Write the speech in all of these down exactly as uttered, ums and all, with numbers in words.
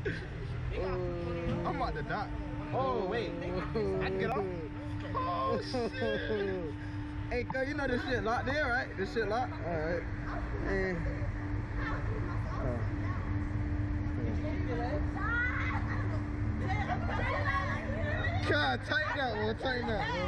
I'm about to die. Oh, wait. I can get off? Oh, shit. Hey, cuz, you know this shit locked there, right? This shit locked? Alright. Hey. Oh. God, tighten up, bro. Tighten up, bro.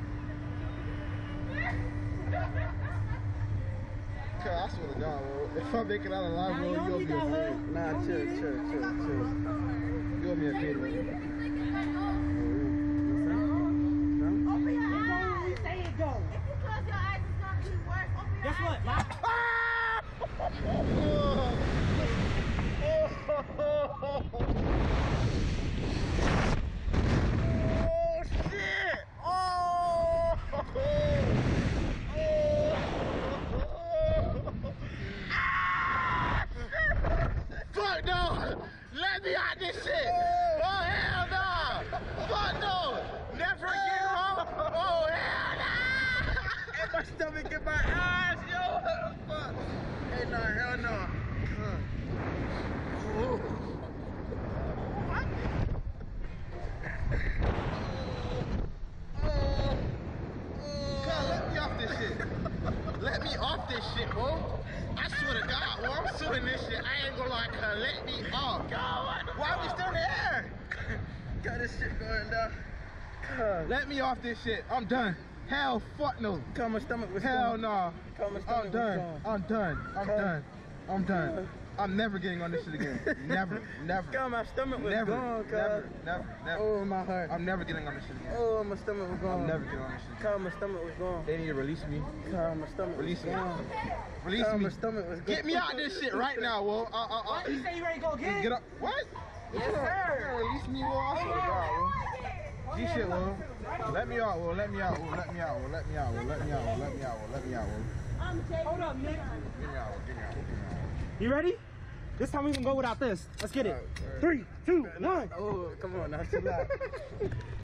I swear to God, bro. If I make it out alive, bro, you're gonna be afraid. Nah, chill, chill, chill, chill. You're gonna be afraid, bro. Open your eyes. Say it go. If you close your eyes, it's gonna keep worse. Open your Guess eyes. what? Oh, shit! Oh! Fuck no! Let me out this shit! Oh hell no! Fuck no! Never again, bro! Oh hell no! And my stomach in my eyes, yo! Fuck! Hey no, hell no! Uh. Oh. God, let me off this shit! Let me off this shit, bro! I swear to God, well, I'm suing this shit. I ain't gonna lie, cuz let me off. Why are we still in the air? Got this shit going down. God. Let me off this shit. I'm done. Hell, fuck no. Cuz my stomach was Hell no. Nah. I'm done. I'm done. I'm done. I'm done. I'm never getting on this shit again. Never, never. God, my stomach was never, gone, never, never, never. Oh, my heart. I'm never getting on this shit again. Oh, my stomach was gone. I'm never getting on this shit. God, my stomach was gone. They need to release me. God, my stomach Release was me. gone. Release God, me. my stomach was gone. Get me out of this shit right now, Will. Uh, uh, uh. What? You say you ready to go again? Get up. What? Yes, sir. Release me, Will. I swear to God, Will. G shit, Will. Let me out, Will. Let me out, Will. Let me out, Will. Let me out, Will. Let me out, Will. Let me out, Will. Let me out, Will. Hold up, Nick. Get me out, Will. Get me out, Will. Get me out. You ready? This time we can go without this. Let's get it. Three, two, one. Oh, come on now. Chill out.